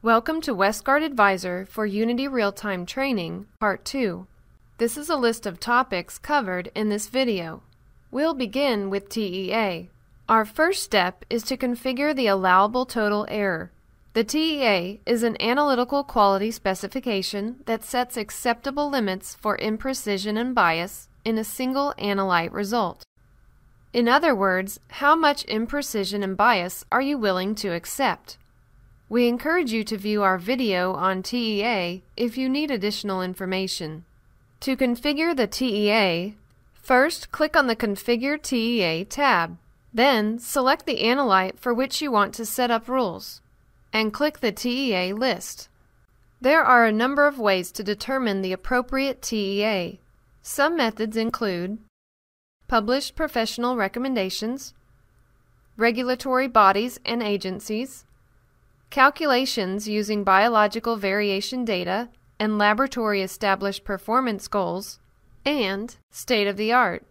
Welcome to Westgard Advisor for Unity Real-Time Training, Part 2. This is a list of topics covered in this video. We'll begin with TEA. Our first step is to configure the allowable total error. The TEA is an analytical quality specification that sets acceptable limits for imprecision and bias in a single analyte result. In other words, how much imprecision and bias are you willing to accept? We encourage you to view our video on TEA if you need additional information. To configure the TEA, first click on the Configure TEA tab. Then select the analyte for which you want to set up rules, and click the TEA list. There are a number of ways to determine the appropriate TEA. Some methods include published professional recommendations, regulatory bodies and agencies, calculations using biological variation data and laboratory-established performance goals, and state-of-the-art.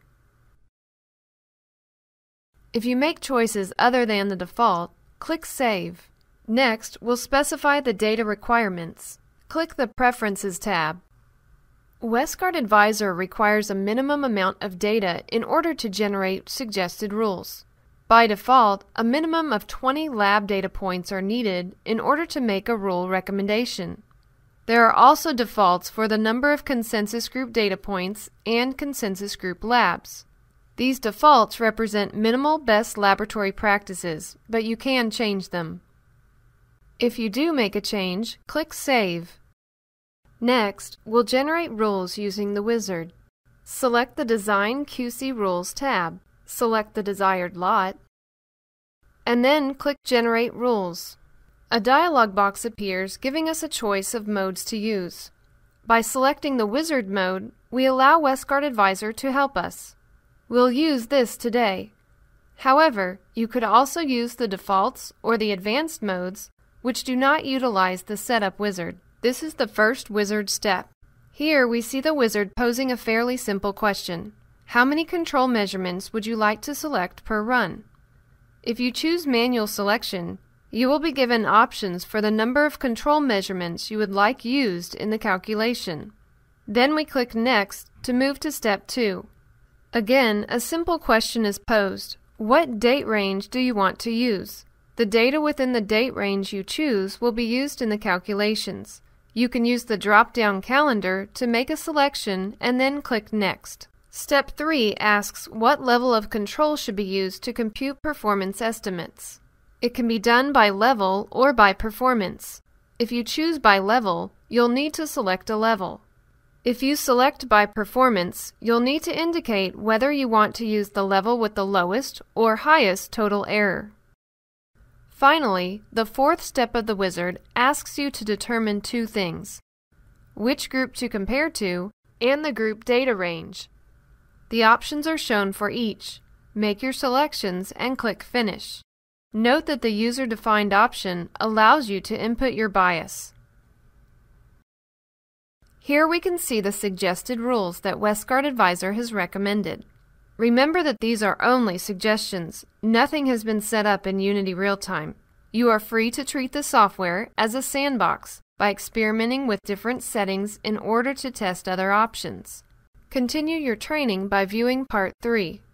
If you make choices other than the default, click Save. Next, we'll specify the data requirements. Click the Preferences tab. Westgard Advisor requires a minimum amount of data in order to generate suggested rules. By default, a minimum of 20 lab data points are needed in order to make a rule recommendation. There are also defaults for the number of consensus group data points and consensus group labs. These defaults represent minimal best laboratory practices, but you can change them. If you do make a change, click Save. Next, we'll generate rules using the wizard. Select the Design QC Rules tab. Select the desired lot, and then click Generate Rules. A dialog box appears giving us a choice of modes to use. By selecting the wizard mode, we allow Westgard Advisor to help us. We'll use this today. However, you could also use the defaults or the advanced modes, which do not utilize the setup wizard. This is the first wizard step. Here we see the wizard posing a fairly simple question. How many control measurements would you like to select per run? If you choose manual selection, you will be given options for the number of control measurements you would like used in the calculation. Then we click Next to move to Step 2. Again, a simple question is posed. What date range do you want to use? The data within the date range you choose will be used in the calculations. You can use the drop-down calendar to make a selection and then click Next. Step 3 asks what level of control should be used to compute performance estimates. It can be done by level or by performance. If you choose by level, you'll need to select a level. If you select by performance, you'll need to indicate whether you want to use the level with the lowest or highest total error. Finally, the fourth step of the wizard asks you to determine two things: which group to compare to and the group data range. The options are shown for each. Make your selections and click Finish. Note that the user-defined option allows you to input your bias. Here we can see the suggested rules that Westgard Advisor has recommended. Remember that these are only suggestions. Nothing has been set up in Unity Real-Time. You are free to treat the software as a sandbox by experimenting with different settings in order to test other options. Continue your training by viewing Part 3.